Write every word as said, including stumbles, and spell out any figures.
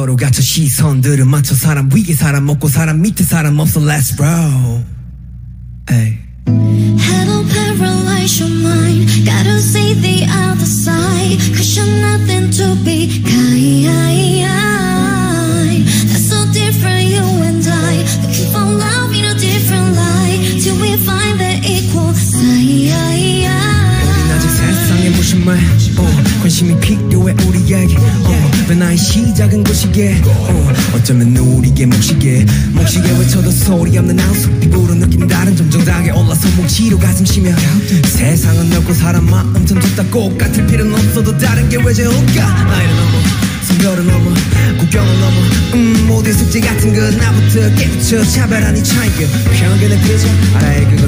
서로 갇혀 시선들을 맞춰 사람 위에 사람 없고 사람 밑에 사람 없어 Let's roll. Hey. Hello, paralyze your mind. Gotta see the other side. Cause you're nothing to be kind. That's so different, you and I. Looking for love in a different light. Till we find the equal side. 우린 아직 세상에 무슨 말 어, 관심이 필요해 우리에게 어, 왜 나의 시작은 곳이게 어, 어쩌면 우리의 몫이게 몫이게 외쳐도 소리 없는 안속 피부로 느낀 다른 점정당에 올라서 뭉치로 가슴 쉬며 세상은 넓고 사람 마음 전 좁다 꼭 같을 필요는 없어도 다른 게 왜 좋을까 나이를 넘어 성별을 넘어 국경을 넘어 음 모두의 숙제 같은 건 나부터 깨부쳐 차별하니 차이가 편견의 그저 알아야 그걸